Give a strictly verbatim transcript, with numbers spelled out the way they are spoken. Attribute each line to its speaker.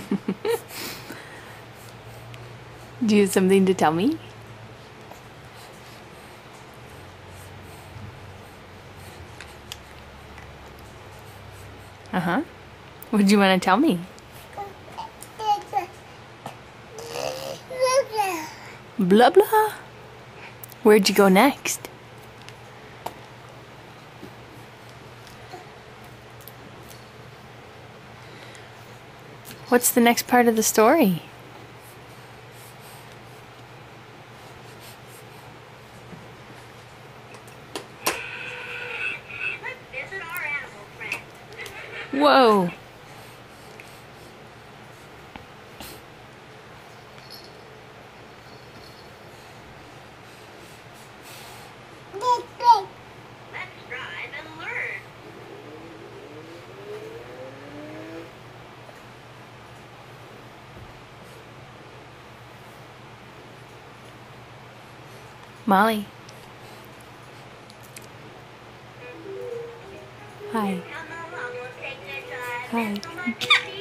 Speaker 1: Do you have something to tell me? Uh-huh. What do you want to tell me? Blah blah. Where'd you go next? What's the next part of the story? Whoa.
Speaker 2: Let's drive and learn.
Speaker 1: Molly. Hi.
Speaker 2: Come along, we'll take a drive.
Speaker 1: Hi.